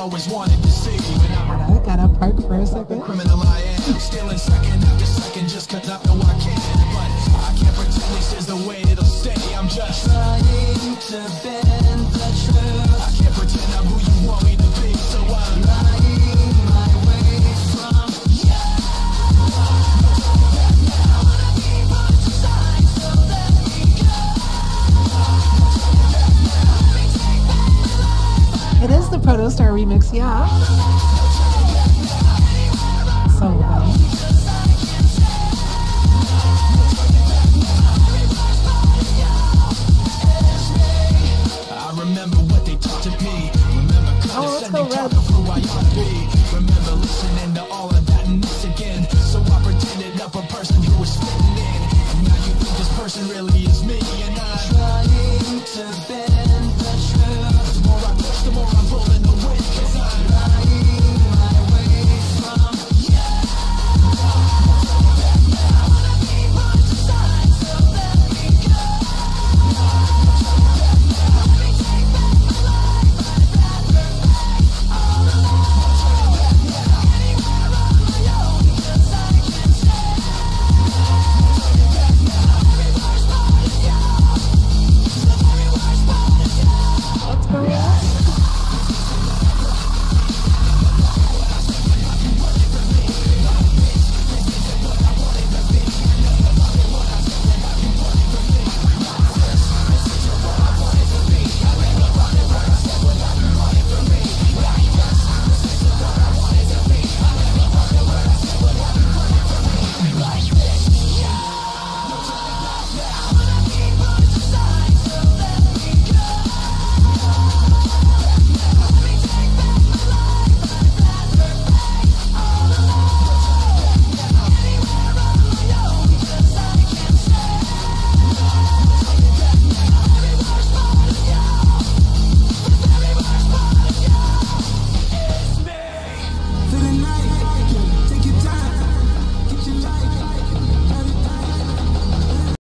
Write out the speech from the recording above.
always wanted to see. When I gotta park for a second. Criminal I am, stealing second after second just cause I know I can. But I can't pretend this is the way it'll stay. I'm just trying to bend the truth. I can't pretend I'm who you want me to be, so I'm lying my way from you. I wanna be pushed aside so that we go. It is the Protostar remix, yeah. So good. I remember what they taught to be. Remember condescending talk of who I ought to be. Remember listening to all of that and this again. So I pretended up a person who was fitting in. And now you think this person really is me. And I'm trying to bend